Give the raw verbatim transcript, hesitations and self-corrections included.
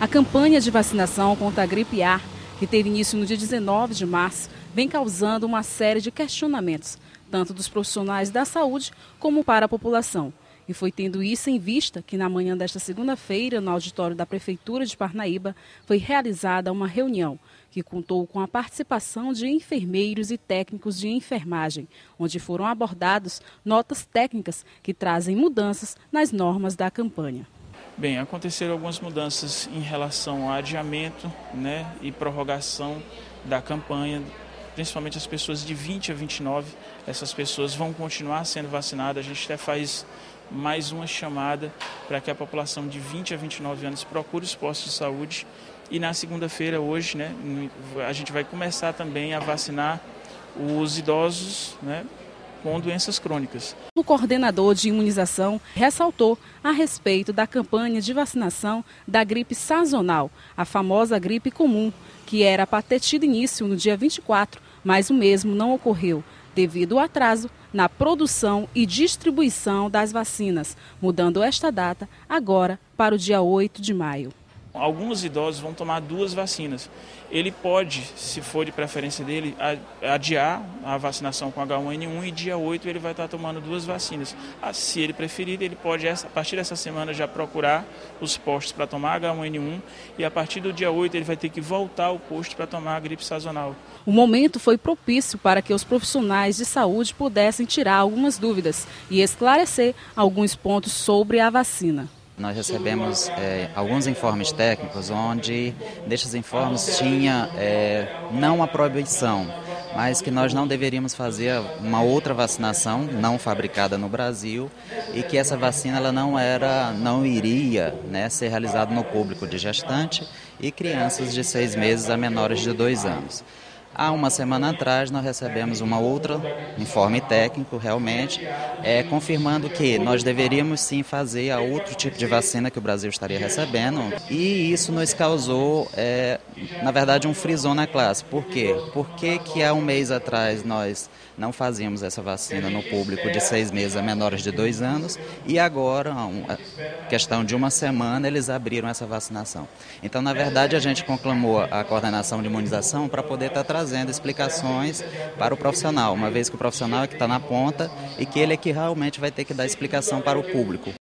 A campanha de vacinação contra a gripe A, que teve início no dia dezenove de março, vem causando uma série de questionamentos, tanto dos profissionais da saúde como para a população. E foi tendo isso em vista que na manhã desta segunda-feira, no auditório da Prefeitura de Parnaíba, foi realizada uma reunião que contou com a participação de enfermeiros e técnicos de enfermagem, onde foram abordados notas técnicas que trazem mudanças nas normas da campanha. Bem, aconteceram algumas mudanças em relação ao adiamento, né, e prorrogação da campanha, principalmente as pessoas de vinte a vinte e nove, essas pessoas vão continuar sendo vacinadas. A gente até faz mais uma chamada para que a população de vinte a vinte e nove anos procure os postos de saúde. E na segunda-feira, hoje, né, a gente vai começar também a vacinar os idosos, né, com doenças crônicas. O coordenador de imunização ressaltou a respeito da campanha de vacinação da gripe sazonal, a famosa gripe comum, que era para ter tido início no dia vinte e quatro, mas o mesmo não ocorreu, devido ao atraso na produção e distribuição das vacinas, mudando esta data agora para o dia oito de maio. Alguns idosos vão tomar duas vacinas. Ele pode, se for de preferência dele, adiar a vacinação com H um N um e dia oito ele vai estar tomando duas vacinas. Se ele preferir, ele pode, a partir dessa semana, já procurar os postos para tomar H um N um e a partir do dia oito ele vai ter que voltar ao posto para tomar a gripe sazonal. O momento foi propício para que os profissionais de saúde pudessem tirar algumas dúvidas e esclarecer alguns pontos sobre a vacina. Nós recebemos é, alguns informes técnicos onde destes informes tinha é, não a proibição, mas que nós não deveríamos fazer uma outra vacinação não fabricada no Brasil e que essa vacina ela não era, não iria, né, ser realizada no público de gestante e crianças de seis meses a menores de dois anos. Há uma semana atrás nós recebemos uma outra informe técnico realmente, é, confirmando que nós deveríamos sim fazer a outro tipo de vacina que o Brasil estaria recebendo e isso nos causou, é, na verdade, um frisson na classe. Por quê? Por que que há um mês atrás nós não fazíamos essa vacina no público de seis meses a menores de dois anos e agora, uma questão de uma semana, eles abriram essa vacinação. Então, na verdade, a gente conclamou a coordenação de imunização para poder estar trazendo explicações para o profissional, uma vez que o profissional é que está na ponta e que ele é que realmente vai ter que dar explicação para o público.